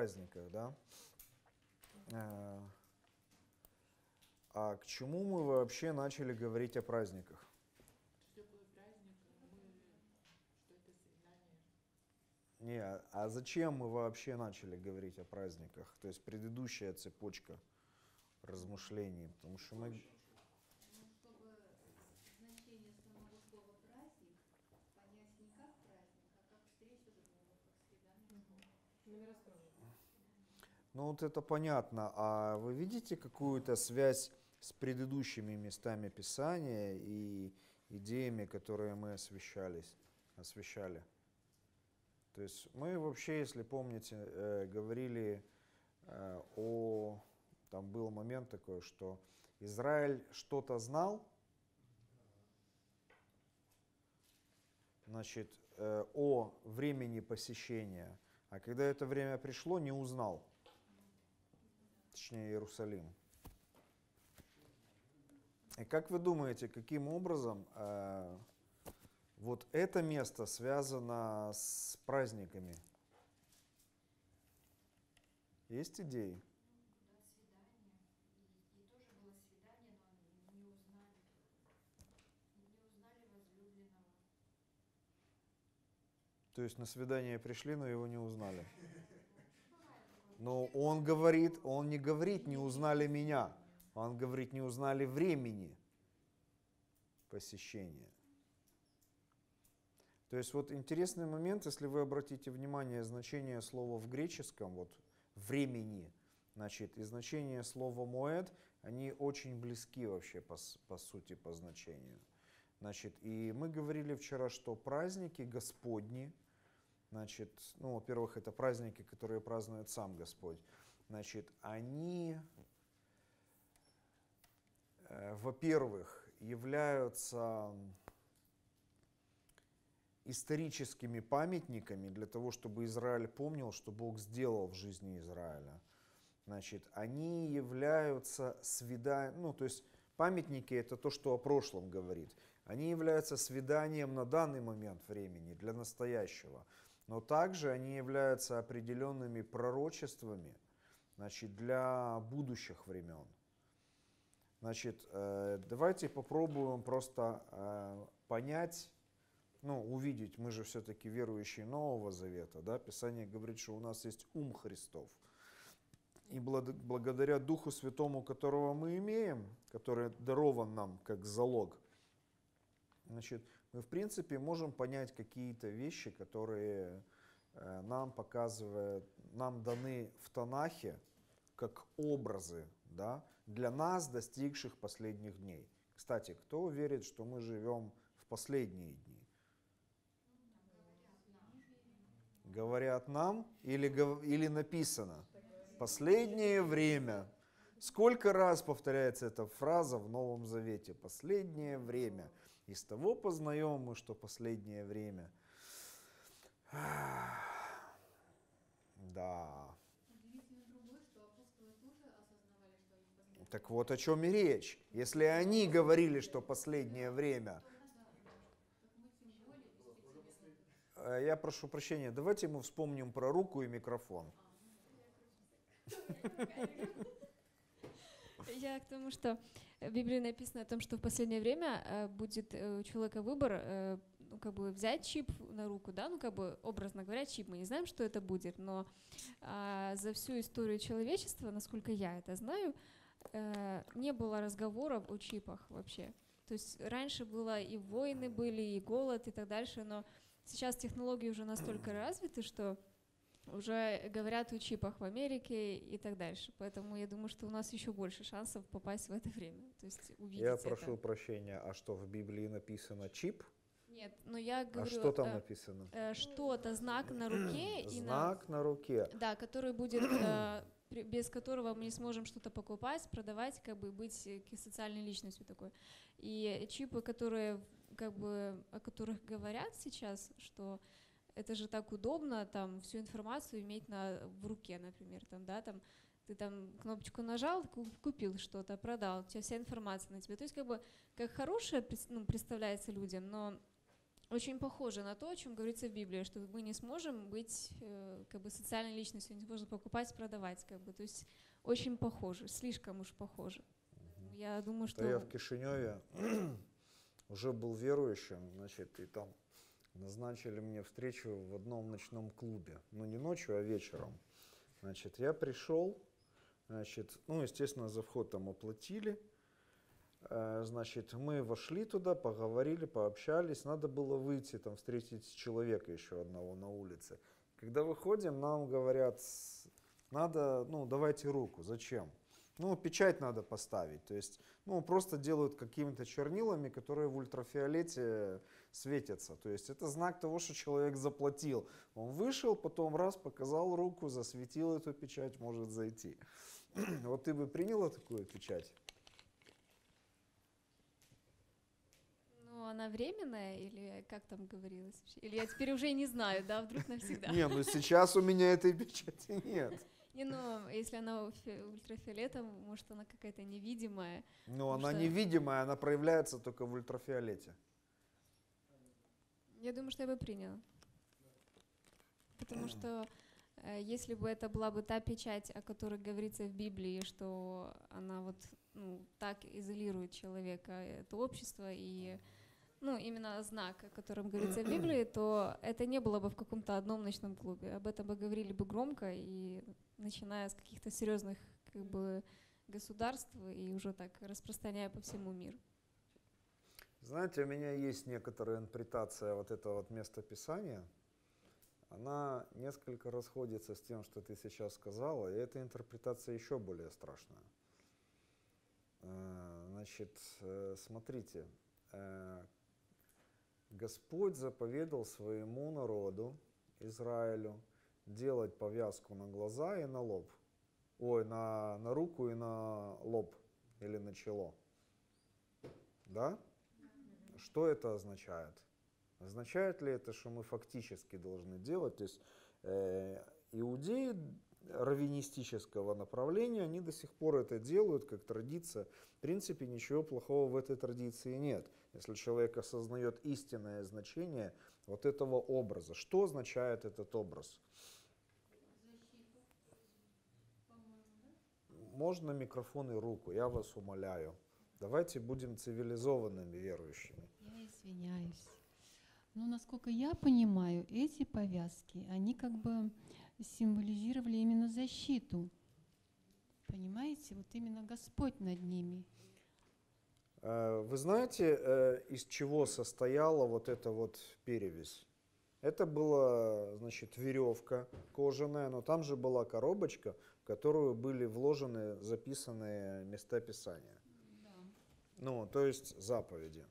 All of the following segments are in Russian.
праздниках, да? А к чему мы вообще начали говорить о праздниках? Что такое праздник? Что это свидание? Не, а зачем мы вообще начали говорить о праздниках? То есть предыдущая цепочка размышлений, потому что мы... Ну, чтобы значение самого слова праздник понять не как праздник, а как встречу друг друга, как свидание. Ну вот это понятно. А вы видите какую-то связь с предыдущими местами Писания и идеями, которые мы освещали? То есть мы вообще, если помните, говорили там был момент такой, что Израиль что-то знал, значит, о времени посещения, а когда это время пришло, не узнал, точнее Иерусалим. И как вы думаете, каким образом вот это место связано с праздниками? Есть идеи? Да, свидание. И тоже было свидание, но не узнали. Не узнали возлюбленного. То есть на свидание пришли, но его не узнали. Но он говорит, он не говорит, не узнали меня. Он говорит, не узнали времени посещения. То есть вот интересный момент, если вы обратите внимание, значение слова в греческом, вот времени, значит, и значение слова моэд, они очень близки вообще по сути, по значению. Значит, и мы говорили вчера, что праздники Господни, значит, ну, во-первых, это праздники, которые празднует сам Господь, значит, они, во-первых, являются историческими памятниками для того, чтобы Израиль помнил, что Бог сделал в жизни Израиля. Значит, они являются ну, то есть памятники — это то, что о прошлом говорит. Они являются свиданием на данный момент времени, для настоящего. Но также они являются определенными пророчествами, значит, для будущих времен. Значит, давайте попробуем просто понять, ну, увидеть, мы же все-таки верующие Нового Завета, да, Писание говорит, что у нас есть ум Христов. И благодаря Духу Святому, которого мы имеем, который дарован нам как залог, значит, мы в принципе можем понять какие-то вещи, которые нам показывают, нам даны в Танахе как образы, да, для нас, достигших последних дней. Кстати, кто верит, что мы живем в последние дни? Говорят нам или написано? Последнее время. Сколько раз повторяется эта фраза в Новом Завете? Последнее время. Из того познаем мы, что последнее время. Да. Удивительно другое, что апостолы тоже осознавали, что они последние. Так вот о чем и речь. Если они говорили, что последнее время. Я прошу прощения, давайте мы вспомним про руку и микрофон. Я к тому, что в Библии написано о том, что в последнее время будет у человека выбор, ну, как бы взять чип на руку, да, ну, как бы образно говоря, чип, мы не знаем, что это будет, но за всю историю человечества, насколько я это знаю, не было разговоров о чипах вообще. То есть раньше было и войны были, и голод, и так дальше, но сейчас технологии уже настолько развиты, что уже говорят о чипах в Америке и так дальше. Поэтому я думаю, что у нас еще больше шансов попасть в это время. То есть увидеть Я это. прошу прощения, а что в Библии написано чип? Нет, но я говорю... А что там написано? Что-то, знак на руке. Знак на руке. Да, который будет, без которого мы не сможем что-то покупать, продавать, как бы быть социальной личностью такой. И чипы, которые, как бы, о которых говорят сейчас, что это же так удобно, там, всю информацию иметь в руке, например, там, да, там, ты там кнопочку нажал, купил что-то, продал, у тебя вся информация на тебе. То есть, как бы, как хорошее представляется людям, но очень похоже на то, о чем говорится в Библии, что мы не сможем быть как бы социальной личностью, не сможем покупать, продавать, как бы, то есть очень похоже, слишком уж похоже. Я думаю, Да я в что Кишиневе уже был верующим, значит, и там назначили мне встречу в одном ночном клубе. Ну, не ночью, а вечером. Значит, я пришел, значит, ну, естественно, за вход там оплатили. Значит, мы вошли туда, поговорили, пообщались. Надо было выйти, там, встретить человека еще одного на улице. Когда выходим, нам говорят, надо, ну, давайте руку. Зачем? Ну, печать надо поставить. То есть, ну, просто делают какими-то чернилами, которые в ультрафиолете светятся. То есть, это знак того, что человек заплатил. Он вышел, потом раз, показал руку, засветил эту печать, может зайти. Вот ты бы приняла такую печать? ну, она временная или как там говорилось вообще? Или я теперь уже и не знаю, да, вдруг навсегда? Не, ну сейчас у меня этой печати нет. Не, ну, если она ультрафиолетом, может, она какая-то невидимая. Но она что- невидимая, она проявляется только в ультрафиолете. Я думаю, что я бы приняла. Потому что если бы это была бы та печать, о которой говорится в Библии, что она вот ну, так изолирует человека, это общество, и ну, именно знак, о котором говорится в Библии, то это не было бы в каком-то одном ночном клубе. Об этом бы говорили бы громко, и начиная с каких-то серьезных как бы, государств, и уже так распространяя по всему миру. Знаете, у меня есть некоторая интерпретация вот этого вот местописания. Она несколько расходится с тем, что ты сейчас сказала, и эта интерпретация еще более страшная. Значит, смотрите, Господь заповедал своему народу, Израилю, делать повязку на глаза и на лоб. Ой, на руку и на лоб или на чело. Да? Что это означает? Означает ли это, что мы фактически должны делать? То есть иудеи раввинистического направления, они до сих пор это делают как традиция. В принципе, ничего плохого в этой традиции нет. Если человек осознает истинное значение вот этого образа. Что означает этот образ? Защиту, по-моему, да? Можно микрофон и руку, я вас умоляю. Давайте будем цивилизованными верующими. Я извиняюсь. Ну, насколько я понимаю, эти повязки, они как бы символизировали именно защиту. Понимаете? Вот именно Господь над ними. Вы знаете, из чего состояла вот эта вот перевязь? Это была, значит, веревка кожаная, но там же была коробочка, в которую были вложены записанные места Писания. Да. Ну, то есть заповеди.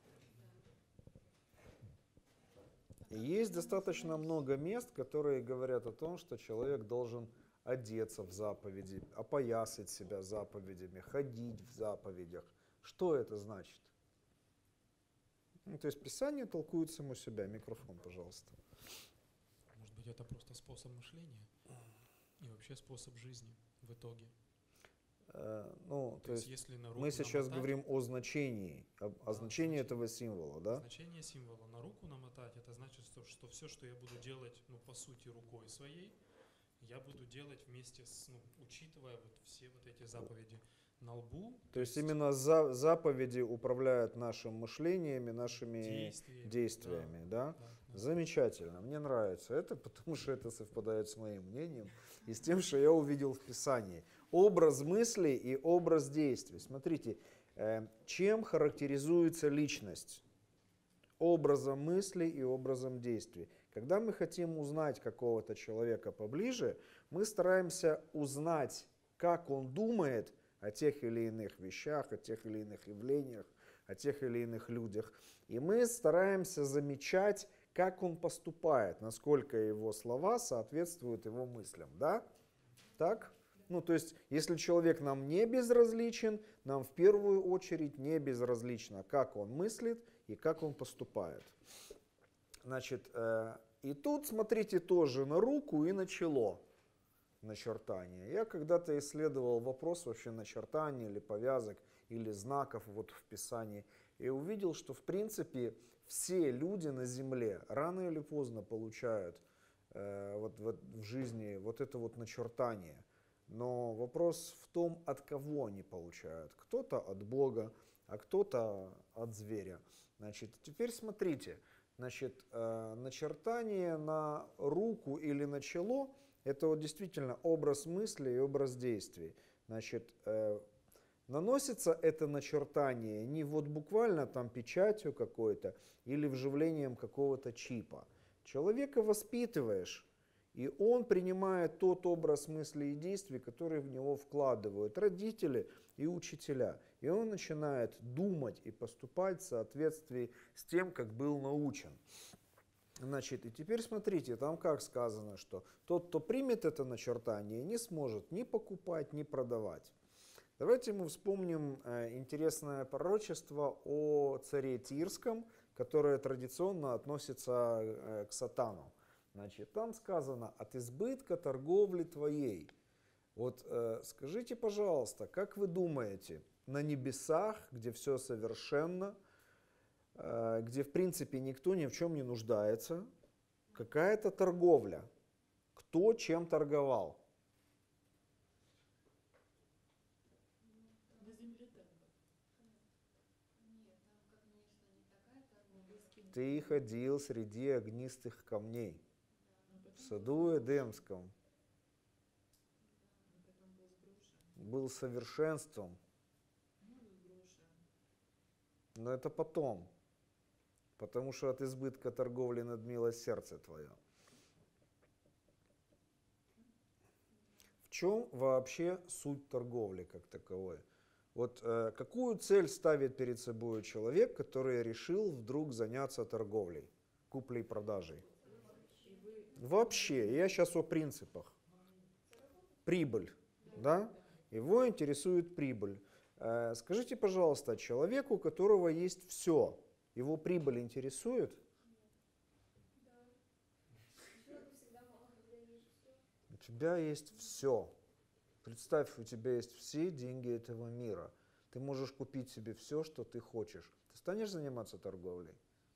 И есть достаточно много мест, которые говорят о том, что человек должен одеться в заповеди, опоясать себя заповедями, ходить в заповедях. Что это значит? Ну, то есть Писание толкует само себя. Микрофон, пожалуйста. Может быть, это просто способ мышления и вообще способ жизни в итоге. Ну, то есть если на руку мы сейчас намотать, говорим о значении, о значении этого символа, да? значение символа на руку намотать, это значит, что все, что я буду делать, ну, по сути, рукой своей, я буду делать вместе с, ну, учитывая вот все вот эти заповеди на лбу. То есть именно заповеди управляют нашим мышлением и нашими действиями, да? Да. Замечательно, мне нравится это, потому что это совпадает с моим мнением и с тем, что я увидел в Писании. Образ мыслей и образ действий. Смотрите, чем характеризуется личность? Образом мыслей и образом действий. Когда мы хотим узнать какого-то человека поближе, мы стараемся узнать, как он думает о тех или иных вещах, о тех или иных явлениях, о тех или иных людях. И мы стараемся замечать, как он поступает, насколько его слова соответствуют его мыслям. Да? Так? Ну, то есть, если человек нам не безразличен, нам в первую очередь не безразлично, как он мыслит и как он поступает. Значит, и тут, смотрите, тоже на руку и на чело начертание. Я когда-то исследовал вопрос вообще начертания или повязок, или знаков вот в Писании. и увидел, что в принципе все люди на земле рано или поздно получают в жизни вот это вот начертание. Но вопрос в том, от кого они получают. Кто-то от Бога, а кто-то от зверя. Значит, теперь смотрите, значит, начертание на руку или на чело – это вот действительно образ мысли и образ действий. Значит, наносится это начертание не вот буквально там печатью какой-то или вживлением какого-то чипа. Человека воспитываешь, и он принимает тот образ мыслей и действий, которые в него вкладывают родители и учителя. И он начинает думать и поступать в соответствии с тем, как был научен. Значит, и теперь смотрите, там как сказано, что тот, кто примет это начертание, не сможет ни покупать, ни продавать. Давайте мы вспомним интересное пророчество о царе Тирском, которое традиционно относится к Сатану. Значит, там сказано: от избытка торговли твоей. Вот скажите, пожалуйста, как вы думаете, на небесах, где все совершенно, где в принципе никто ни в чем не нуждается, какая-то торговля, кто чем торговал? На земле так. Нет, там, конечно, не такая торговля. Ты ходил среди огнистых камней в Потом саду Эдемском, был сброшен. был совершенством, Сброшен. но это потом, потому что от избытка торговли надмилось сердце твое. В чем вообще суть торговли как таковой? Вот какую цель ставит перед собой человек, который решил вдруг заняться торговлей, куплей-продажей? Вообще, я сейчас о принципах. Прибыль, да? Его интересует прибыль. Скажите, пожалуйста, человеку, у которого есть все, его прибыль интересует? У тебя есть все. Представь, у тебя есть все деньги этого мира. Ты можешь купить себе все, что ты хочешь. Ты станешь заниматься торговлей?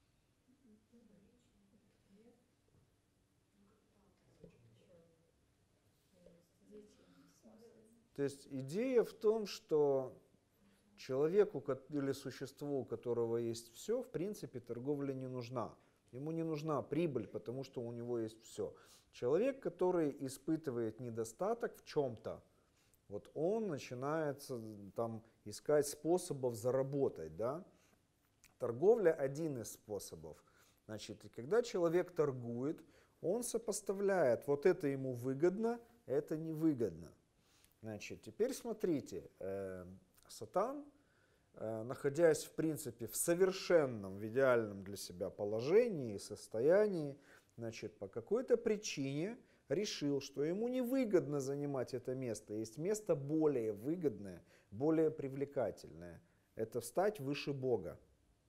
То есть идея в том, что человеку или существу, у которого есть все, в принципе, торговля не нужна. Ему не нужна прибыль, потому что у него есть все. Человек, который испытывает недостаток в чем-то, вот он начинает там искать способов заработать, да? Торговля один из способов. Значит, и когда человек торгует, он сопоставляет, вот это ему выгодно, это невыгодно. Значит, теперь смотрите, Сатан, находясь в принципе в совершенном, в идеальном для себя положении и состоянии, значит, по какой-то причине решил, что ему невыгодно занимать это место. Есть место более выгодное, более привлекательное. Это встать выше Бога.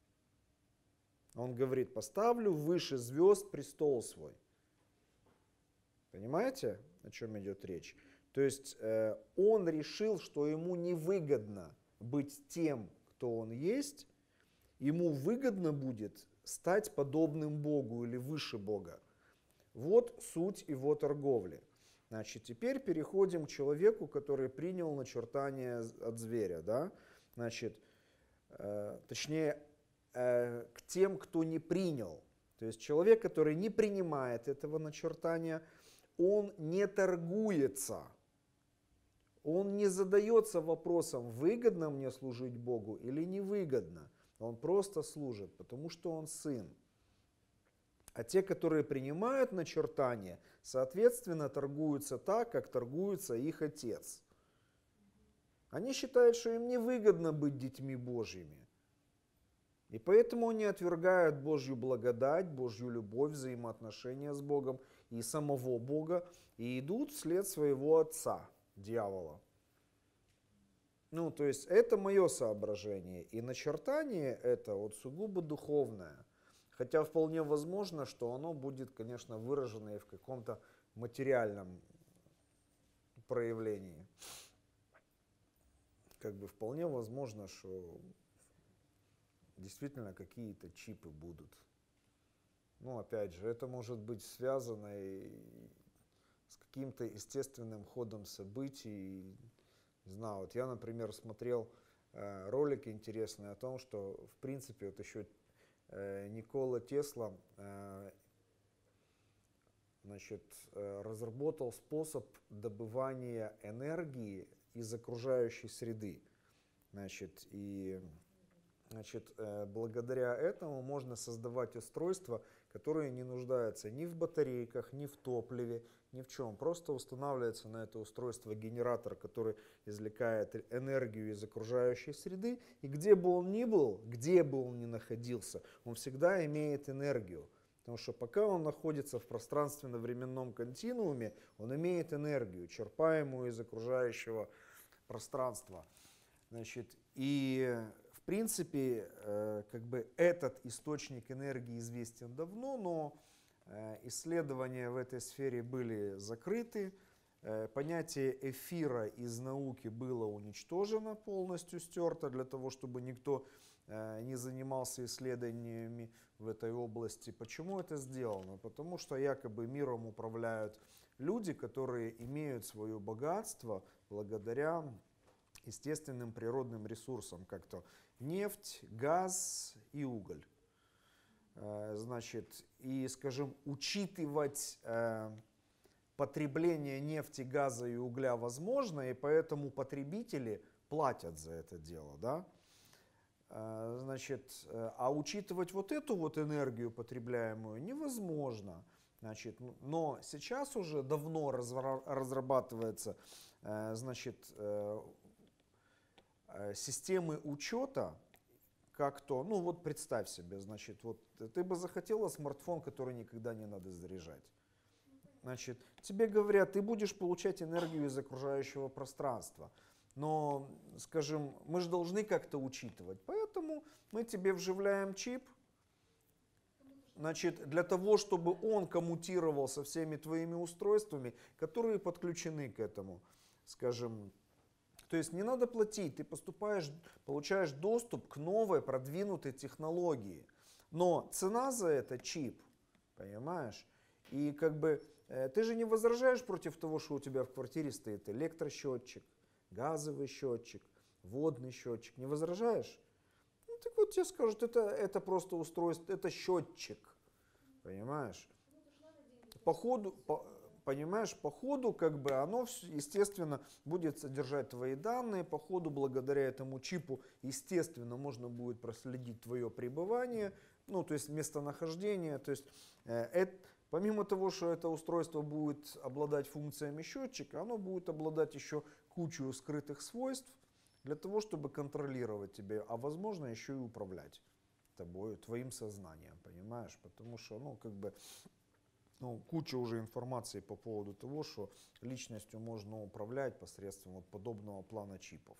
Он говорит: поставлю выше звезд престол свой. Понимаете, о чем идет речь? То есть он решил, что ему невыгодно быть тем, кто он есть. Ему выгодно будет стать подобным Богу или выше Бога. Вот суть его торговли. Значит, теперь переходим к человеку, который принял начертание от зверя. Да? Значит, точнее, к тем, кто не принял. То есть человек, который не принимает этого начертания, он не торгуется. Он не задается вопросом, выгодно мне служить Богу или невыгодно. Он просто служит, потому что он сын. А те, которые принимают начертание, соответственно, торгуются так, как торгуется их отец. Они считают, что им невыгодно быть детьми Божьими. И поэтому они отвергают Божью благодать, Божью любовь, взаимоотношения с Богом и самого Бога, и идут вслед своего отца, дьявола. Ну, то есть это мое соображение. И начертание это вот сугубо духовное. Хотя вполне возможно, что оно будет, конечно, выражено и в каком-то материальном проявлении. Как бы вполне возможно, что действительно какие-то чипы будут. Ну, опять же, это может быть связано и с каким-то естественным ходом событий. Не знаю, вот я, например, смотрел ролик интересный о том, что, в принципе, вот еще Никола Тесла значит, разработал способ добывания энергии из окружающей среды. Значит, благодаря этому можно создавать устройства, которые не нуждаются ни в батарейках, ни в топливе, ни в чем. Просто устанавливается на это устройство генератор, который извлекает энергию из окружающей среды. И где бы он ни был, где бы он ни находился, он всегда имеет энергию. Потому что пока он находится в пространственно-временном континууме, он имеет энергию, черпаемую из окружающего пространства. Значит, и в принципе, как бы этот источник энергии известен давно, но исследования в этой сфере были закрыты. Понятие эфира из науки было уничтожено, полностью стерто, для того, чтобы никто не занимался исследованиями в этой области. Почему это сделано? Потому что якобы миром управляют люди, которые имеют свое богатство благодаря естественным природным ресурсам, как то нефть, газ и уголь. Значит, и, скажем, учитывать потребление нефти, газа и угля возможно, и поэтому потребители платят за это дело, да? Значит, а учитывать вот эту вот энергию потребляемую невозможно. Значит, но сейчас уже давно разрабатывается, значит, системы учета, как то, ну вот представь себе, значит, вот ты бы захотела смартфон, который никогда не надо заряжать. Значит, тебе говорят, ты будешь получать энергию из окружающего пространства. Но, скажем, мы же должны как-то учитывать. Поэтому мы тебе вживляем чип, значит, для того, чтобы он коммутировал со всеми твоими устройствами, которые подключены к этому, скажем. То есть не надо платить, ты получаешь доступ к новой продвинутой технологии. Но цена за это чип, понимаешь? И как бы ты же не возражаешь против того, что у тебя в квартире стоит электросчетчик, газовый счетчик, водный счетчик. Не возражаешь? Ну, так вот тебе скажут, это просто устройство, это счетчик. Понимаешь? Понимаешь, по ходу как бы оно, естественно, будет содержать твои данные. По ходу, благодаря этому чипу, естественно, можно будет проследить твое пребывание, ну, то есть местонахождение. То есть, помимо того, что это устройство будет обладать функциями счетчика, оно будет обладать еще кучей скрытых свойств для того, чтобы контролировать тебя, а возможно еще и управлять тобой, твоим сознанием, понимаешь? Потому что, ну, как бы, ну, куча уже информации по поводу того, что личностью можно управлять посредством вот подобного плана чипов.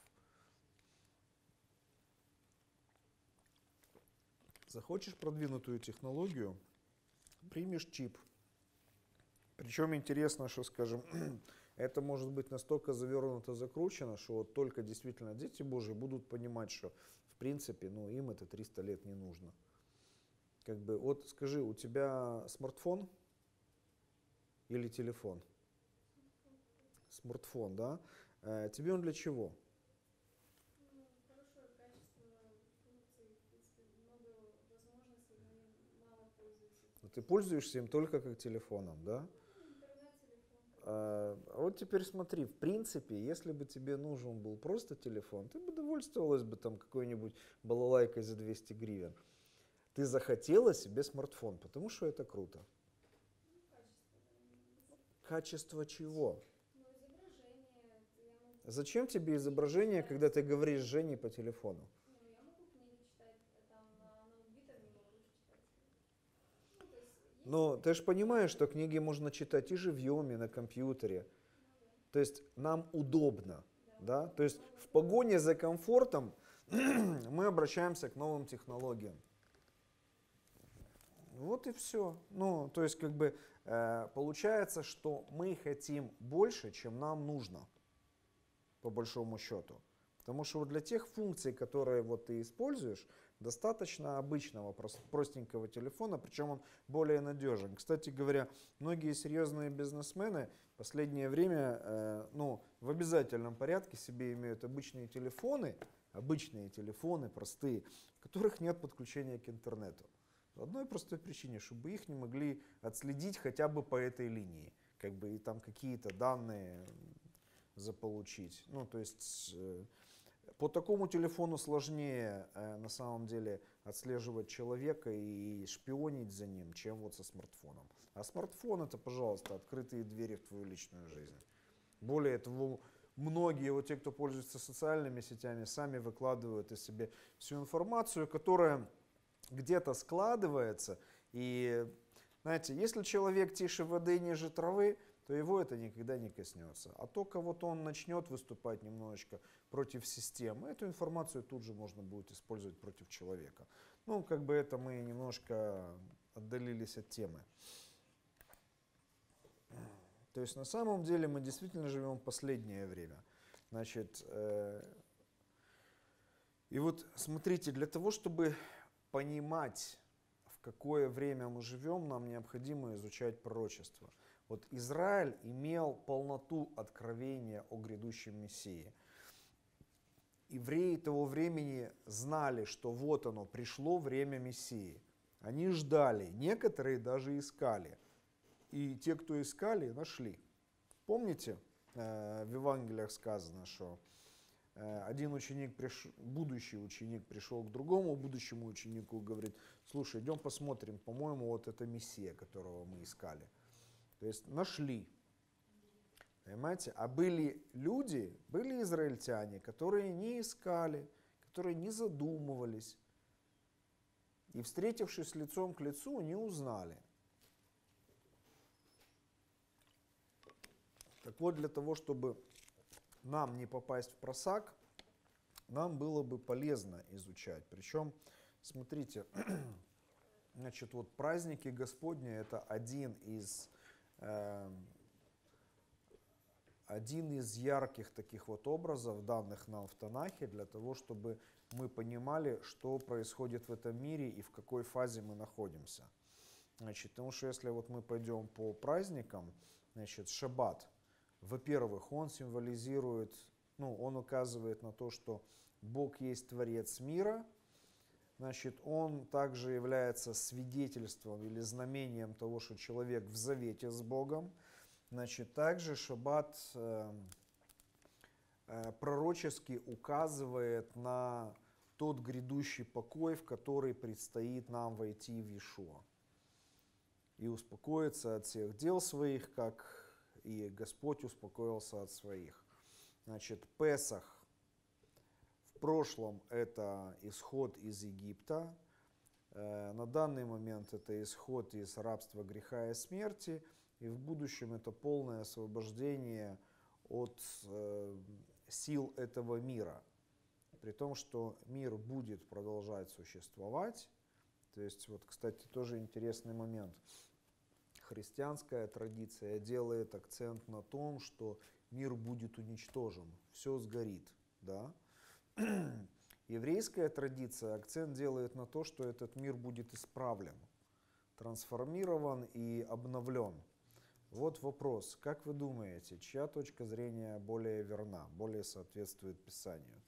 Захочешь продвинутую технологию, примешь чип. Причем интересно, что, скажем, это может быть настолько завернуто, закручено, что вот только действительно дети Божьи будут понимать, что в принципе, ну, им это 300 лет не нужно. Как бы, вот скажи, у тебя смартфон или телефон? Смартфон, да? Тебе он для чего? Хорошее качество функций, в принципе, много возможностей, но я мало пользуюсь. Ты пользуешься им только как телефоном, да? Интернет, телефон. А вот теперь смотри, в принципе, если бы тебе нужен был просто телефон, ты бы довольствовалась бы там какой-нибудь балалайкой за 200 гривен. Ты захотела себе смартфон, потому что это круто. Качество чего? Ну, изображение. Зачем тебе изображение, когда ты говоришь с Женей по телефону? Ну, я могу книги читать, там на ноутбуке не могу читать. Ну, то есть, Но ты же понимаешь, что книги можно читать и живьем, и на компьютере. То есть нам удобно. Да? То есть в погоне за комфортом мы обращаемся к новым технологиям. Вот и все. Ну, то есть как бы получается, что мы хотим больше, чем нам нужно, по большому счету. Потому что вот для тех функций, которые вот ты используешь, Достаточно обычного, простенького телефона, причем он более надежен. Кстати говоря, многие серьезные бизнесмены в последнее время в обязательном порядке себе имеют обычные телефоны, простые, в которых нет подключения к интернету. По одной простой причине, чтобы их не могли отследить хотя бы по этой линии, как бы и там какие-то данные заполучить. Ну, то есть по такому телефону сложнее на самом деле отслеживать человека и шпионить за ним, чем вот со смартфоном. А смартфон — это, пожалуйста, открытые двери в твою личную жизнь. Более того, многие вот те, кто пользуется социальными сетями, сами выкладывают из себя всю информацию, которая где-то складывается. И, знаете, если человек тише воды, ниже травы, то его это никогда не коснется. А только вот он начнет выступать немножечко против системы, эту информацию тут же можно будет использовать против человека. Ну, как бы это мы немножко отдалились от темы. То есть на самом деле мы действительно живем в последнее время. Значит, и вот смотрите, для того, чтобы понимать, в какое время мы живем, нам необходимо изучать пророчество. Вот Израиль имел полноту откровения о грядущем Мессии. Евреи того времени знали, что вот оно, пришло время Мессии. Они ждали, некоторые даже искали. И те, кто искали, нашли. Помните, в Евангелиях сказано, что один ученик, будущий ученик пришел к другому будущему ученику и говорит: слушай, идем посмотрим, по-моему, вот это Мессия, которого мы искали. То есть нашли. Понимаете? А были люди, были израильтяне, которые не искали, которые не задумывались. И, встретившись лицом к лицу, не узнали. Так вот, для того, чтобы нам не попасть в просак, нам было бы полезно изучать. Причем, смотрите, значит, вот праздники Господни — это один из ярких таких вот образов, данных нам в Танахе, для того, чтобы мы понимали, что происходит в этом мире и в какой фазе мы находимся. Значит, потому что если вот мы пойдем по праздникам, значит, Шаббат, во-первых, он символизирует, он указывает на то, что Бог есть Творец мира. Значит, он также является свидетельством или знамением того, что человек в завете с Богом. Значит, также Шаббат пророчески указывает на тот грядущий покой, в который предстоит нам войти в Иешуа. И успокоиться от всех дел своих, как и Господь успокоился от своих. Значит, Песах в прошлом это исход из Египта. На данный момент это исход из рабства, греха и смерти. И в будущем это полное освобождение от сил этого мира. При том, что мир будет продолжать существовать. То есть, вот, кстати, тоже интересный момент. Христианская традиция делает акцент на том, что мир будет уничтожен, все сгорит. Да? Еврейская традиция акцент делает на то, что этот мир будет исправлен, трансформирован и обновлен. Вот вопрос, как вы думаете, чья точка зрения более верна, более соответствует Писанию?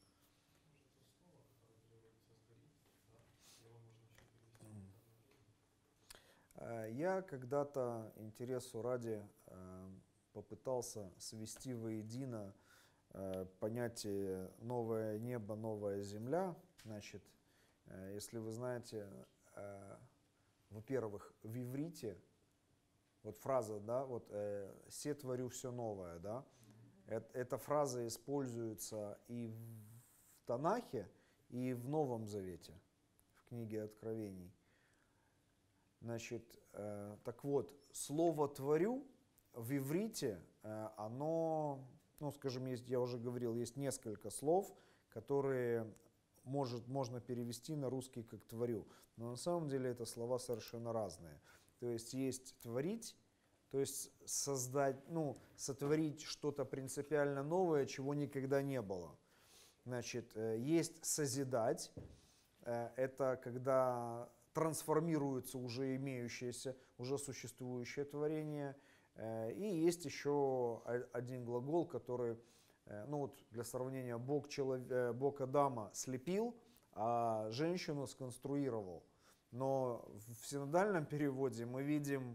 Я когда-то, интересу ради, попытался свести воедино понятие «новое небо, новая земля». Значит, если вы знаете, во-первых, в иврите, вот фраза, да, вот «се творю все новое», да, эта фраза используется и в Танахе, и в Новом Завете, в книге Откровений. Значит, так вот, слово «творю» в иврите, оно, скажем, я уже говорил, есть несколько слов, которые можно перевести на русский как «творю», но на самом деле это слова совершенно разные. То есть творить, то есть создать, сотворить что-то принципиально новое, чего никогда не было. Значит, есть созидать, это когда трансформируется уже имеющееся, уже существующее творение. И есть еще один глагол, который, ну вот для сравнения, Бог Адама слепил, а женщину сконструировал. Но в синодальном переводе мы видим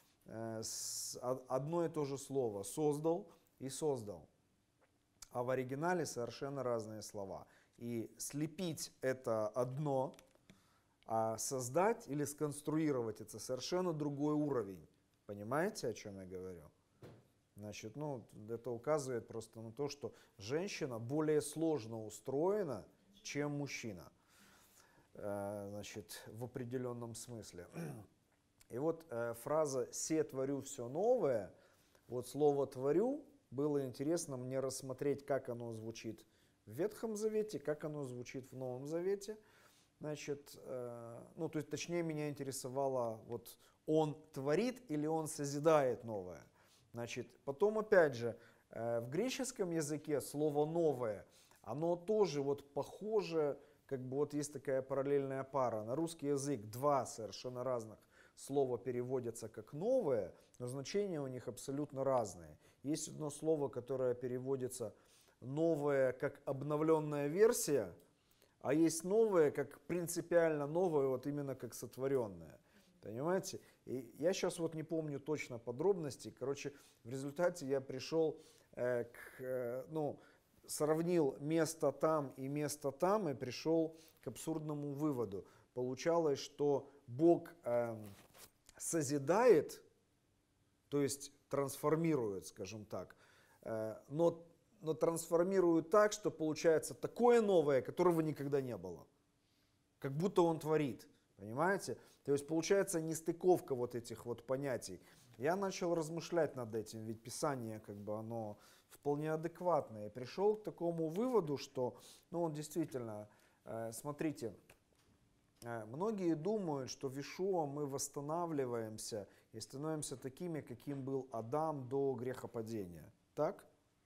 одно и то же слово «создал» и «создал». А в оригинале совершенно разные слова. И слепить – это одно, а создать или сконструировать – это совершенно другой уровень. Понимаете, о чем я говорю? Значит, ну, это указывает просто на то, что женщина более сложно устроена, чем мужчина. Значит, в определенном смысле. И вот фраза «се творю все новое», вот слово «творю» было интересно мне рассмотреть, как оно звучит в Ветхом Завете, как оно звучит в Новом Завете. Значит, ну, то есть, точнее, меня интересовало, вот он творит или он созидает новое. Значит, потом, опять же, в греческом языке слово «новое», оно тоже вот похоже, как бы вот есть такая параллельная пара. На русский язык два совершенно разных слова переводятся как «новое», но значения у них абсолютно разные. Есть одно слово, которое переводится «новое» как «обновленная версия», а есть «новое» как принципиально новое, вот именно как «сотворенное». Понимаете? И я сейчас вот не помню точно подробностей. Короче, в результате я пришел сравнил место там и пришел к абсурдному выводу. Получалось, что Бог созидает, то есть трансформирует, скажем так, но трансформирует так, что получается такое новое, которого никогда не было. Как будто он творит, понимаете? То есть получается нестыковка вот этих вот понятий. Я начал размышлять над этим, ведь Писание как бы оно вполне адекватное. И пришел к такому выводу, что, ну действительно, смотрите, многие думают, что в Иешуа мы восстанавливаемся и становимся такими, каким был Адам до грехопадения. Так?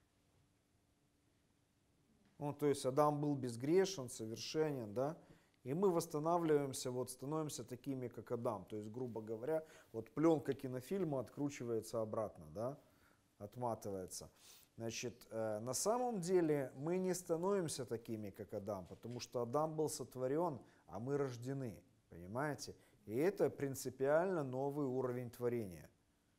Ну, то есть Адам был безгрешен, совершенен, да? И мы восстанавливаемся, вот становимся такими, как Адам. То есть, грубо говоря, вот пленка кинофильма откручивается обратно, да? Отматывается. Значит, на самом деле мы не становимся такими, как Адам, потому что Адам был сотворен, а мы рождены, понимаете? И это принципиально новый уровень творения.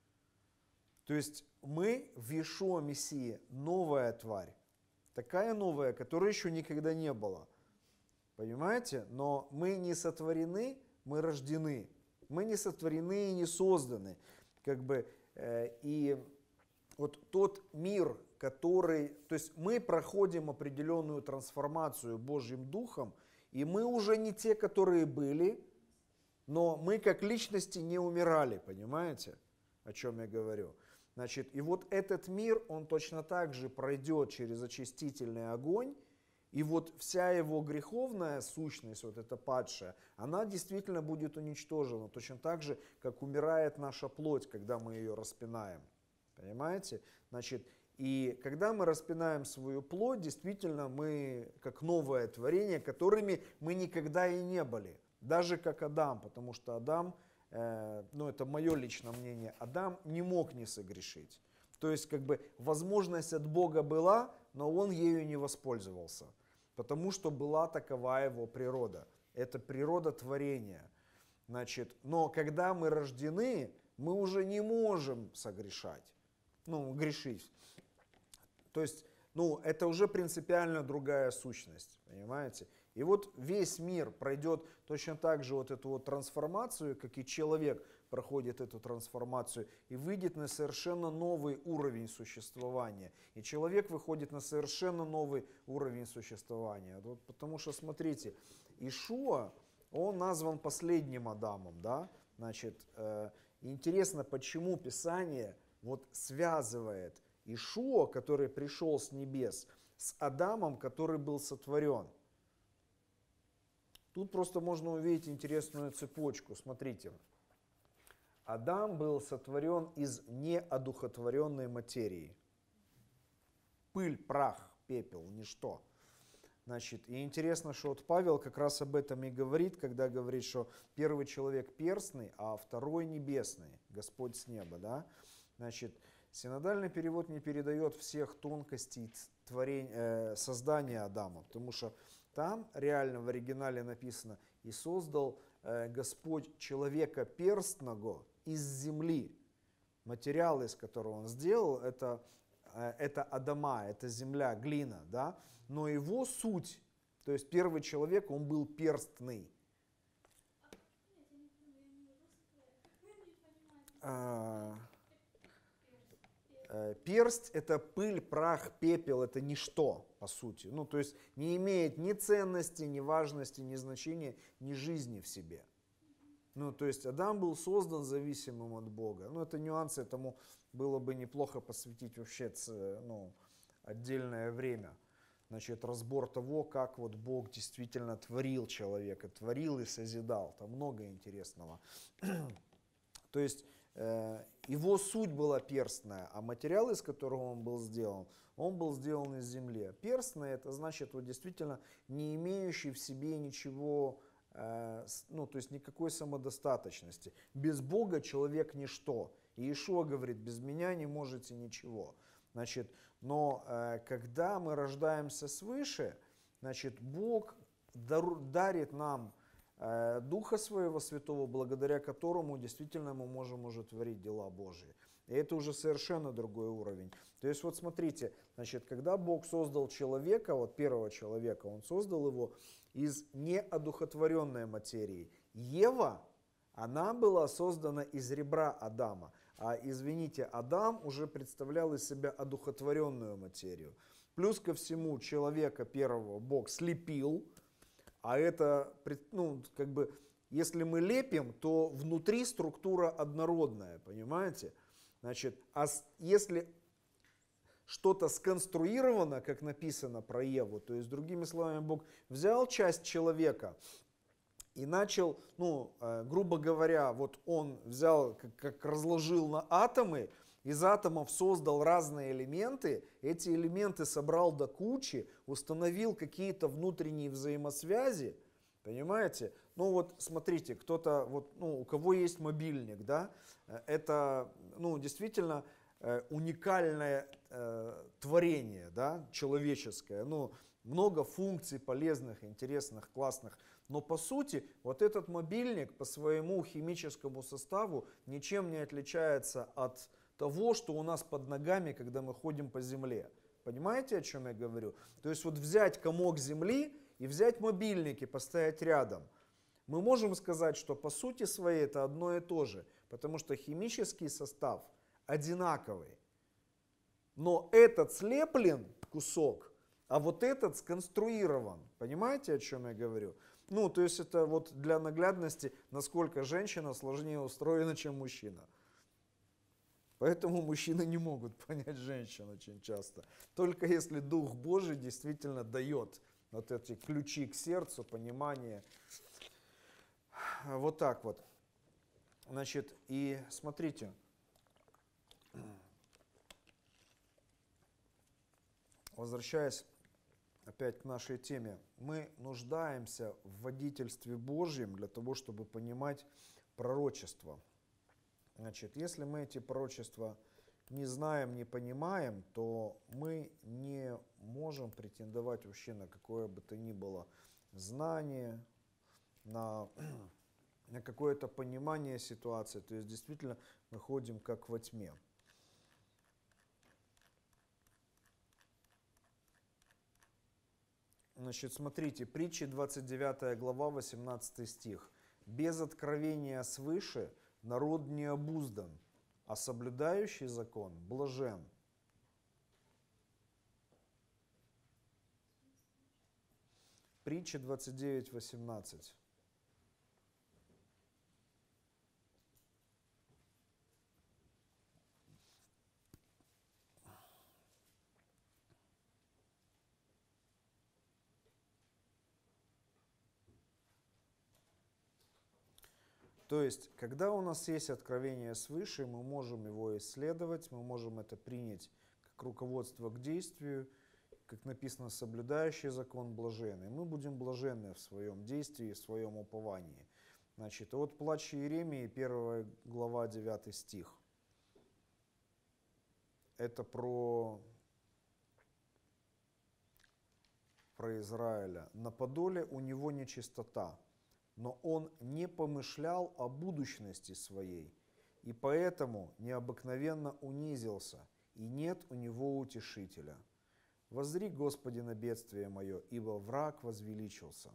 То есть мы в Иешуа Мессии новая тварь, такая новая, которой еще никогда не было. Понимаете? Но мы не сотворены, мы рождены. Мы не сотворены и не созданы. Как бы, и вот тот мир, который... То есть мы проходим определенную трансформацию Божьим Духом, и мы уже не те, которые были, но мы как личности не умирали, понимаете, о чем я говорю? Значит, и вот этот мир, он точно так же пройдет через очистительный огонь, и вот вся его греховная сущность, вот эта падшая, она действительно будет уничтожена, точно так же, как умирает наша плоть, когда мы ее распинаем. Понимаете? Значит, и когда мы распинаем свою плоть, действительно мы как новое творение, которыми мы никогда и не были. Даже как Адам, потому что Адам, ну это мое личное мнение, Адам не мог не согрешить. То есть как бы возможность от Бога была, но он ею не воспользовался. Потому что была такова его природа. Это природа творения. Значит, но когда мы рождены, мы уже не можем согрешать. Ну, грешить. То есть, ну, это уже принципиально другая сущность. Понимаете? И вот весь мир пройдет точно так же вот эту вот трансформацию, как и человек проходит эту трансформацию и выйдет на совершенно новый уровень существования. И человек выходит на совершенно новый уровень существования. Вот потому что, смотрите, Иешуа, он назван последним Адамом, да? Значит, интересно, почему Писание вот связывает Иешуа, который пришел с небес, с Адамом, который был сотворен. Тут просто можно увидеть интересную цепочку. Смотрите. Адам был сотворен из неодухотворенной материи. Пыль, прах, пепел, ничто. Значит, и интересно, что вот Павел как раз об этом и говорит, когда говорит, что первый человек перстный, а второй небесный, Господь с неба, да? Значит, синодальный перевод не передает всех тонкостей создания Адама, потому что там реально в оригинале написано: «И создал Господь человека перстного из земли». Материал, из которого он сделал, это Адама, это земля, глина, да? Но его суть, то есть первый человек, он был перстный. Персть – это пыль, прах, пепел, это ничто, по сути. Ну, то есть не имеет ни ценности, ни важности, ни значения, ни жизни в себе. Ну, то есть Адам был создан зависимым от Бога. Ну, это нюансы, этому было бы неплохо посвятить вообще отдельное время. Значит, разбор того, как вот Бог действительно творил человека, творил и созидал. Там много интересного. То есть его суть была перстная, а материал, из которого он был сделан из земли. Перстная — это значит вот действительно не имеющий в себе ничего, ну, то есть никакой самодостаточности. Без Бога человек ничто. И Иешуа говорит: без меня не можете ничего. Значит, но когда мы рождаемся свыше, значит, Бог дарит нам Духа Своего Святого, благодаря которому действительно мы можем уже творить дела Божьи. И это уже совершенно другой уровень. То есть вот смотрите, значит, когда Бог создал человека, вот первого человека, Он создал его из неодухотворенной материи. Ева, она была создана из ребра Адама. А, извините, Адам уже представлял из себя одухотворенную материю. Плюс ко всему, человека первого Бог слепил, а это, ну, как бы, если мы лепим, то внутри структура однородная, понимаете? Значит, а если что-то сконструировано, как написано про Еву, то есть, другими словами, Бог взял часть человека и начал, ну, грубо говоря, вот он взял, как разложил на атомы, из атомов создал разные элементы, эти элементы собрал до кучи, установил какие-то внутренние взаимосвязи, понимаете? Ну вот смотрите, кто-то, вот, ну, у кого есть мобильник, да, это, ну, действительно уникальное творение, да, человеческое, ну, много функций полезных, интересных, классных, но по сути вот этот мобильник по своему химическому составу ничем не отличается от того, что у нас под ногами, когда мы ходим по земле. Понимаете, о чем я говорю? То есть вот взять комок земли и взять мобильник и поставить рядом. Мы можем сказать, что по сути своей это одно и то же, потому что химический состав одинаковый. Но этот слеплен кусок, а вот этот сконструирован. Понимаете, о чем я говорю? Ну, то есть это вот для наглядности, насколько женщина сложнее устроена, чем мужчина. Поэтому мужчины не могут понять женщин очень часто. Только если Дух Божий действительно дает вот эти ключи к сердцу, понимание. Вот так вот. Значит, и смотрите. Возвращаясь опять к нашей теме. Мы нуждаемся в водительстве Божьем для того, чтобы понимать пророчество. Значит, если мы эти пророчества не знаем, не понимаем, то мы не можем претендовать вообще на какое бы то ни было знание, на какое-то понимание ситуации. То есть действительно мы ходим как во тьме. Значит, смотрите, притчи 29 глава, 18 стих. «Без откровения свыше народ не обуздан, а соблюдающий закон блажен». Притча 29:18. То есть, когда у нас есть откровение свыше, мы можем его исследовать, мы можем это принять как руководство к действию, как написано, соблюдающий закон блаженны. Мы будем блаженны в своем действии, в своем уповании. Значит, вот плач Иеремии, 1 глава, 9 стих. Это про Израиля. «На подоле у него нечистота, но он не помышлял о будущности своей, и поэтому необыкновенно унизился, и нет у него утешителя. Воззри, Господи, на бедствие мое, ибо враг возвеличился».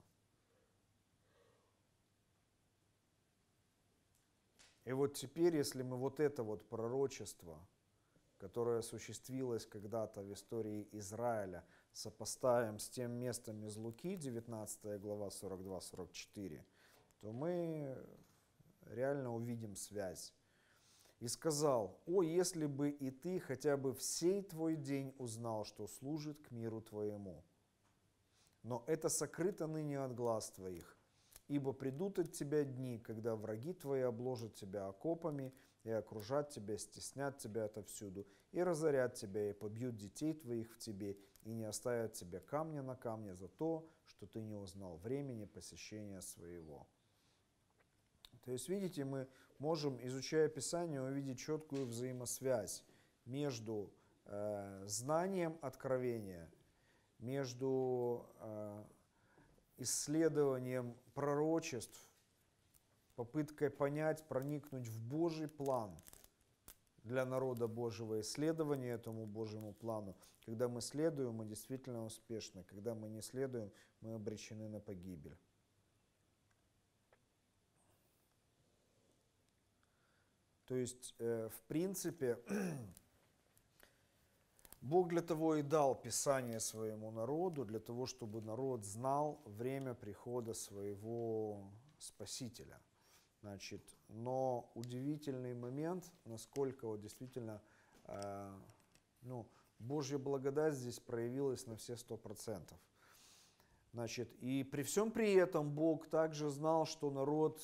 И вот теперь, если мы вот это вот пророчество, которое осуществилось когда-то в истории Израиля, сопоставим с тем местом из Луки, 19 глава, 42-44, то мы реально увидим связь. «И сказал: о, если бы и ты хотя бы в сей твой день узнал, что служит к миру твоему! Но это сокрыто ныне от глаз твоих, ибо придут от тебя дни, когда враги твои обложат тебя окопами, и окружат тебя, стеснят тебя отовсюду, и разорят тебя, и побьют детей твоих в тебе, и не оставят тебе камня на камне за то, что ты не узнал времени посещения своего». То есть, видите, мы можем, изучая Писание, увидеть четкую взаимосвязь между знанием откровения, между исследованием пророчеств, попыткой понять, проникнуть в Божий план для народа Божьего, исследование этому Божьему плану. Когда мы следуем, мы действительно успешны. Когда мы не следуем, мы обречены на погибель. То есть, в принципе, Бог для того и дал Писание своему народу, для того, чтобы народ знал время прихода своего Спасителя. Значит, но удивительный момент, насколько вот действительно Божья благодать здесь проявилась на все 100%. Значит, и при всем при этом Бог также знал, что народ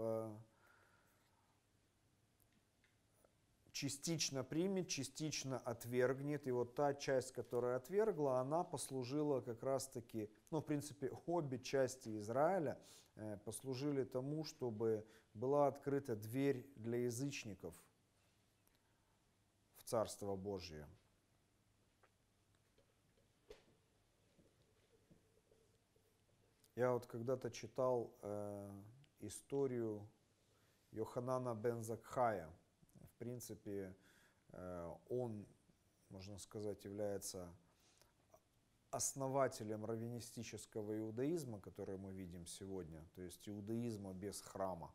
частично примет, частично отвергнет. И вот та часть, которая отвергла, она послужила как раз-таки, в принципе, обе части Израиля послужили тому, чтобы была открыта дверь для язычников в Царство Божие. Я вот когда-то читал историю Йоханана бен Закхая. В принципе, он, можно сказать, является основателем раввинистического иудаизма, который мы видим сегодня, то есть иудаизма без храма.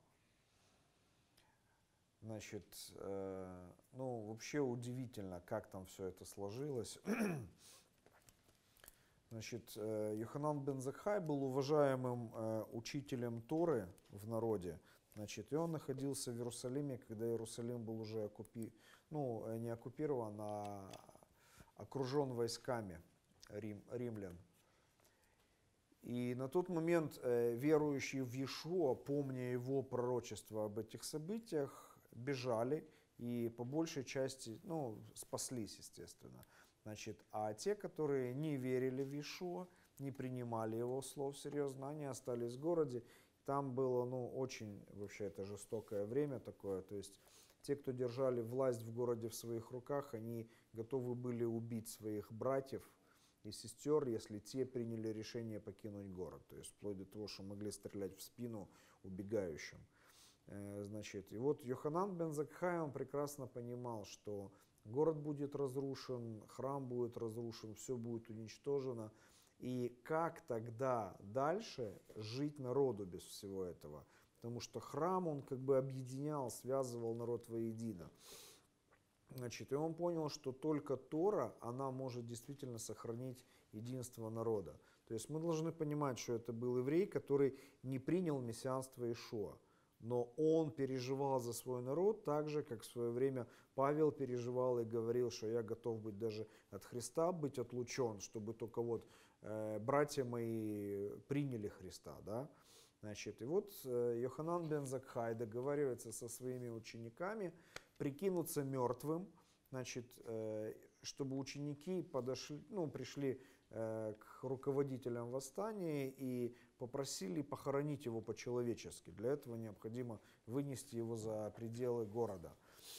Значит, вообще удивительно, как там все это сложилось. Значит, Йоханан бен Закхай был уважаемым учителем Торы в народе. Значит, и он находился в Иерусалиме, когда Иерусалим был уже не оккупирован, а окружен войсками римлян. И на тот момент верующие в Иешуа, помня его пророчество об этих событиях, бежали и по большей части, спаслись, естественно. Значит, а те, которые не верили в Иешуа, не принимали его слов серьезно, они остались в городе. Там было, очень, вообще, это жестокое время такое, то есть те, кто держали власть в городе в своих руках, они готовы были убить своих братьев и сестер, если те приняли решение покинуть город, то есть вплоть до того, что могли стрелять в спину убегающим. Значит, и вот Йоханан бен Закхай, он прекрасно понимал, что город будет разрушен, храм будет разрушен, все будет уничтожено. И как тогда дальше жить народу без всего этого? Потому что храм, он как бы объединял, связывал народ воедино. Значит, и он понял, что только Тора, она может действительно сохранить единство народа. То есть мы должны понимать, что это был еврей, который не принял мессианство Иешуа. Но он переживал за свой народ так же, как в свое время Павел переживал и говорил, что я готов быть даже от Христа, быть отлучен, чтобы только вот братья мои приняли Христа. Да? Значит, и вот Йоханан бен Закхай договаривается со своими учениками прикинуться мертвым, значит, чтобы ученики пришли к руководителям восстания и попросили похоронить его по-человечески. Для этого необходимо вынести его за пределы города.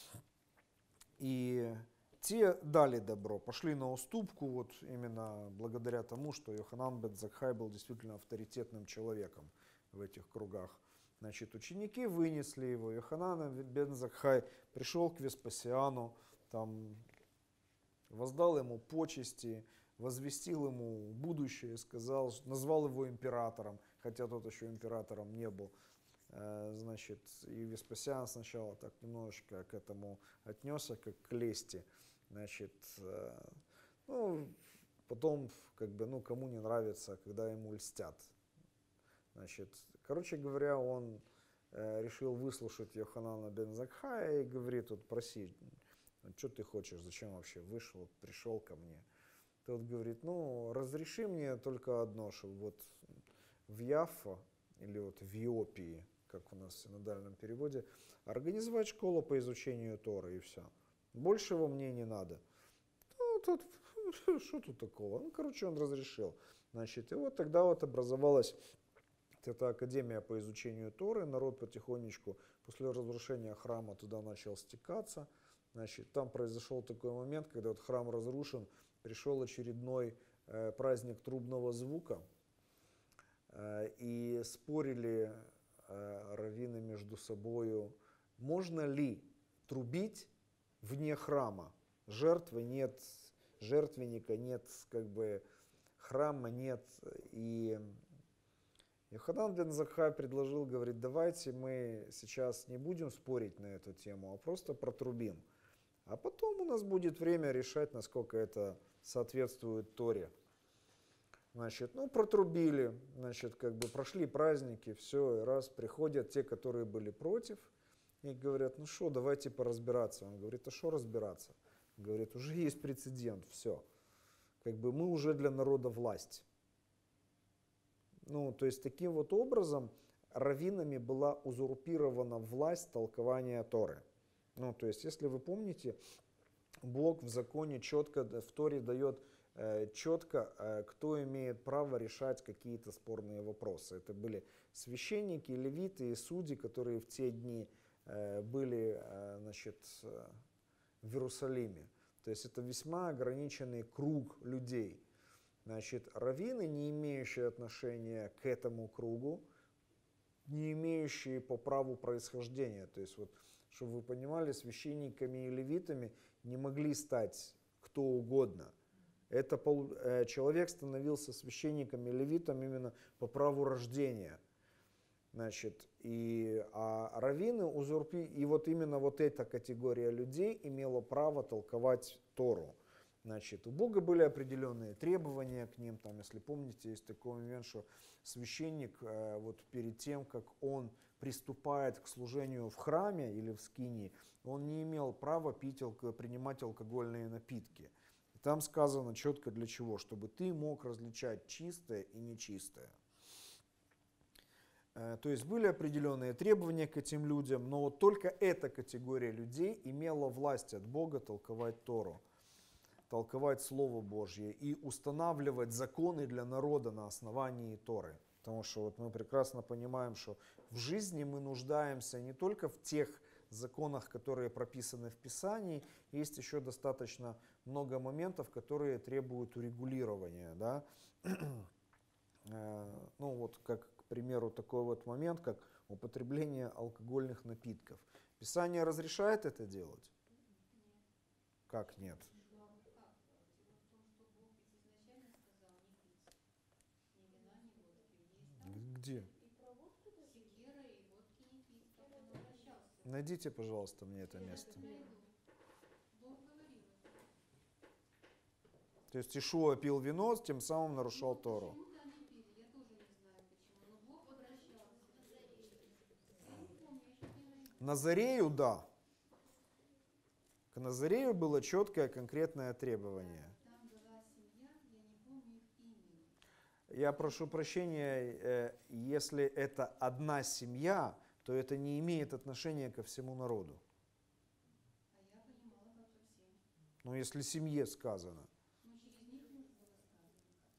И те дали добро, пошли на уступку, вот именно благодаря тому, что Йоханан бен Закхай был действительно авторитетным человеком в этих кругах. Значит, ученики вынесли его. Йоханан бен Закхай пришел к Веспасиану, там, воздал ему почести, возвестил ему будущее, сказал, назвал его императором, хотя тот еще императором не был. Значит, и Веспасиан сначала так немножечко к этому отнесся, как к лести. Значит, ну, потом, как бы, ну, кому не нравится, когда ему льстят. Значит, короче говоря, он решил выслушать Йоханана бен Закхая и говорит, вот проси, что ты хочешь, зачем вообще вышел, пришел ко мне. Тот говорит, ну, разреши мне только одно, чтобы вот в Яффа, или вот в Иопии, как у нас в синодальном переводе, организовать школу по изучению Торы, и все. Большего мне не надо. Ну, тут, что тут такого? Ну, короче, он разрешил. Значит, и вот тогда вот образовалась эта академия по изучению Торы. Народ потихонечку, после разрушения храма, туда начал стекаться. Значит, там произошел такой момент, когда вот храм разрушен, пришел очередной праздник трубного звука, и спорили раввины между собою, можно ли трубить вне храма. Жертвы нет, жертвенника нет, как бы храма нет. И Йоханан бен Закхай предложил, говорит, давайте мы сейчас не будем спорить на эту тему, а просто протрубим. А потом у нас будет время решать, насколько это соответствует Торе. Значит, ну, протрубили, значит, как бы прошли праздники, все, и раз приходят те, которые были против, и говорят, ну что, давайте поразбираться. Он говорит, а что разбираться? Говорит, уже есть прецедент, все. Как бы мы уже для народа власть. Ну, то есть таким вот образом раввинами была узурпирована власть толкования Торы. Ну, то есть, если вы помните, Бог в законе четко, в Торе дает четко, кто имеет право решать какие-то спорные вопросы. Это были священники, левиты и судьи, которые в те дни были, значит, в Иерусалиме. То есть это весьма ограниченный круг людей. Значит, раввины, не имеющие отношения к этому кругу, не имеющие по праву происхождения. То есть, вот, чтобы вы понимали, священниками и левитами не могли стать кто угодно. Это человек становился священником и левитом именно по праву рождения. Значит, а раввины и вот именно вот эта категория людей имела право толковать Тору. Значит, у Бога были определенные требования к ним. Там, если помните, есть такой момент, что священник вот перед тем, как он приступает к служению в храме или в скинии, он не имел права принимать алкогольные напитки. И там сказано четко для чего, чтобы ты мог различать чистое и нечистое. То есть были определенные требования к этим людям, но вот только эта категория людей имела власть от Бога толковать Тору, толковать Слово Божье и устанавливать законы для народа на основании Торы. Потому что вот мы прекрасно понимаем, что в жизни мы нуждаемся не только в тех законах, которые прописаны в Писании, есть еще достаточно много моментов, которые требуют урегулирования. Да? Ну вот как, к примеру, такой вот момент, как употребление алкогольных напитков. Писание разрешает это делать? Как нет? Где? Найдите, пожалуйста, мне это место. То есть Ишуа пил вино, тем самым нарушал Тору. Назарею, да. К Назарею было четкое конкретное требование. Я прошу прощения, если это одна семья, то это не имеет отношения ко всему народу. Но если семье сказано.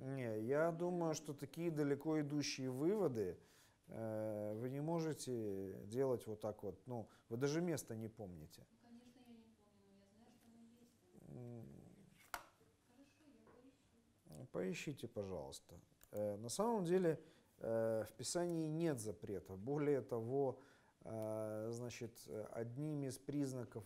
Не, я думаю, что такие далеко идущие выводы вы не можете делать вот так вот. Ну, вы даже места не помните. Ну, конечно, я не помню, но я знаю, что оно есть. М, Хорошо, я поищу. Поищите, пожалуйста. На самом деле в Писании нет запрета. Более того, значит, одним из признаков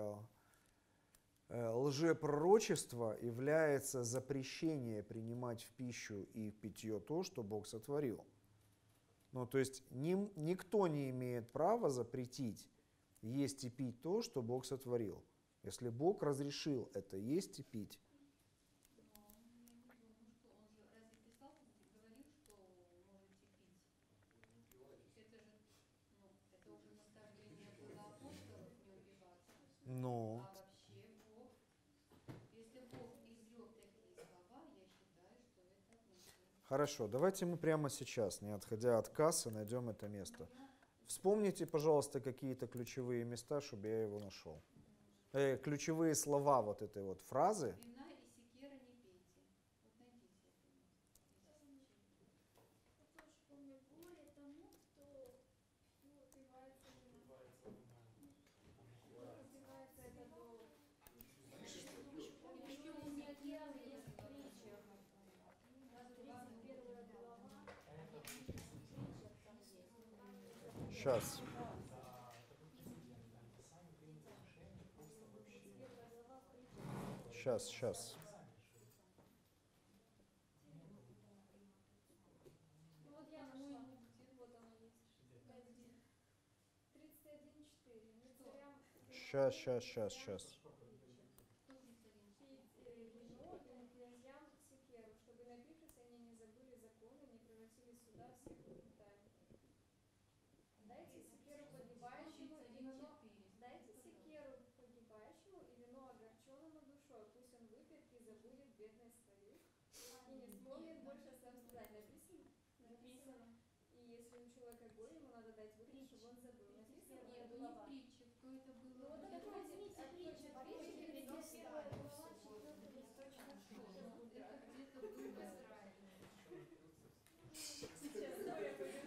лжепророчества является запрещение принимать в пищу и в питье то, что Бог сотворил. Ну, то есть никто не имеет права запретить есть и пить то, что Бог сотворил. Если Бог разрешил это есть и пить. Но я не думаю, что он же разве писал, говорил, что можете пить? Это же, ну, это уже наставление было апостолов не убиваться. Но А вообще Бог, если Бог изрек такие слова, я считаю, что это нужно. хорошо, давайте мы прямо сейчас, не отходя от кассы, найдем это место. Я Вспомните, пожалуйста, какие-то ключевые места, чтобы я его нашел. Ключевые слова вот этой вот фразы. вина и секера не пейте. Вот найдите это место. То, что не горе тому, кто упивается вином. Упивается это до... И почему не Первая отъявлено? притча. 31 глава. Сейчас. Сейчас. Ну вот я нашла. Вот оно есть. 31:4. Не царям Сейчас. пить вино и не князьям секеру, чтобы напившись они не забыли законы, не превратили суда всех пытаний. Дайте секеру погибающему и вино. Дайте секеру погибающему и вино огорченному душой. Пусть он выпьет и забудет бедной столы. И не вспомнит больше о своем страдании. Написано? Написано. И если у человека горе, ему надо дать выпить, чтобы он забыл. Написано? Нет, Нет, не в притче, кто это Ну было? вот это возьмите притча, первая глава, 4 Это где-то был в Израиле. Сейчас, давай я пойду.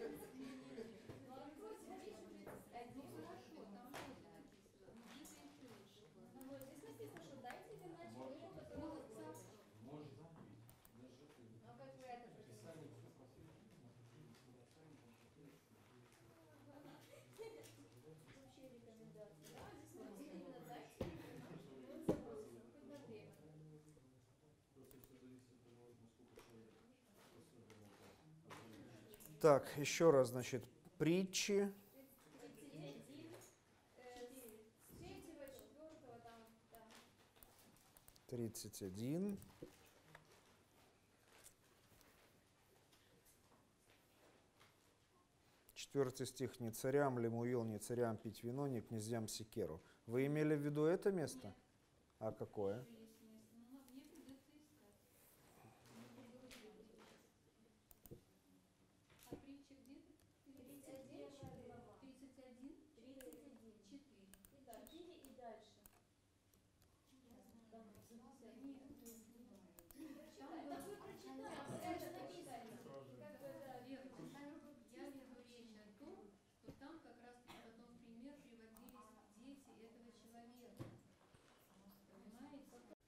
Ну хорошо, там тоже написано. Где-то еще лучше было. Ну вот здесь написано, что дайте вина человеку, которого царство. А как вы это прочитали? Вообще рекомендации. Да, здесь написано именно дайте вина, чтобы он забылся, хоть на время. Так, еще раз, значит, притчи. 31, с 3-го, 4-го там, да. 31. Четвертый стих. «Не царям Лемуил, не царям пить вино, не князьям секеру». Вы имели в виду это место? А какое? Есть место. Ну, мне придется искать. А притча где-то? 31 глава. 31? 31. 4. И дальше. 4 и дальше. Там Там так вы прочитали, это написано. Как бы, да, Вера, я веду речь о том, что там как раз потом в пример приводились дети этого человека. Понимаете?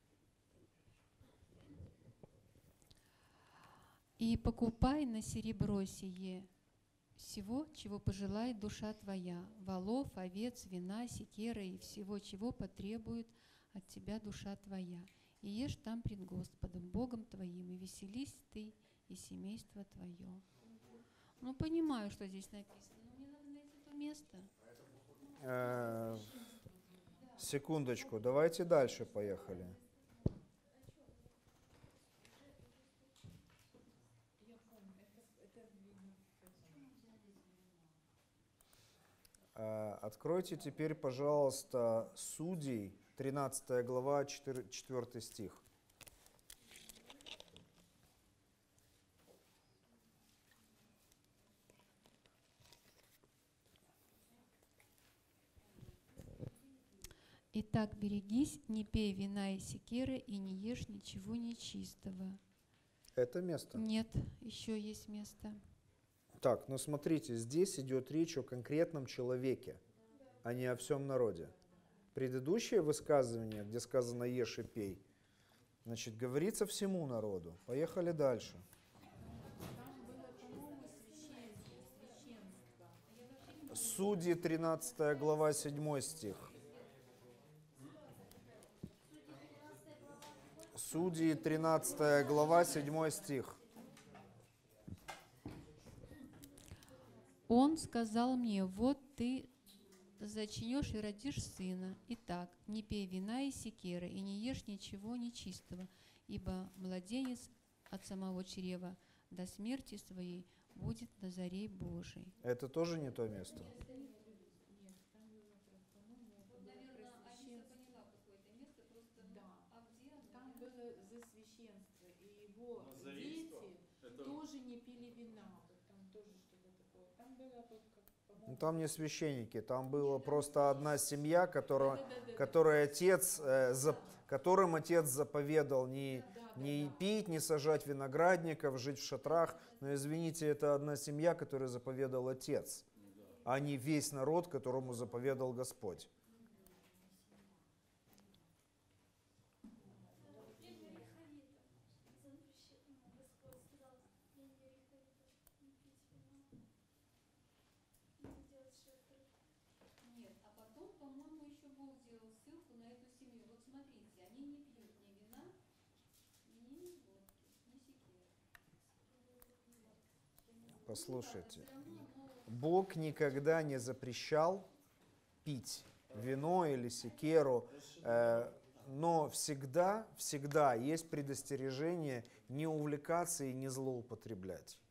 И покупай на серебро сие всего, чего пожелает душа твоя, волов, овец, вина, секера и всего, чего потребует от тебя душа твоя. И ешь там пред Господом, Богом твоим, и веселись ты и семейство твое. Ну, понимаю, что здесь написано, но мне надо найти то место. Секундочку, давайте дальше поехали. Откройте теперь, пожалуйста, Судей, 13 глава, 4 стих. Итак, берегись, не пей вина и секеры, и не ешь ничего нечистого. Это место. Нет, еще есть место. Так, ну смотрите, здесь идет речь о конкретном человеке, а не о всем народе. Предыдущее высказывание, где сказано «ешь и пей», значит, говорится всему народу. Поехали дальше. Судьи, 13 глава, 7 стих. Судьи, 13 глава, 7 стих. Он сказал мне: вот ты зачнешь и родишь сына. Итак, не пей вина и секеры, и не ешь ничего нечистого, ибо младенец от самого чрева до смерти своей будет Назарей Божий. Это тоже не то место. Там было за священство, и его дети тоже не пили вина. Вот там тоже что-то такое. Там было вот как, Ну, по-моему, там не священники, там была просто одна семья, которой которым отец заповедал не пить, не сажать виноградников, жить в шатрах. Но извините, это одна семья, которой заповедал отец, а не весь народ, которому заповедал Господь. Нет, а потом, по-моему, еще Бог сделал ссылку на эту семью. Вот смотрите, они не пьют ни вина, ни водки, ни секеры. Послушайте, Бог никогда не запрещал пить вино или секеру, но всегда есть предостережение не увлекаться и не злоупотреблять.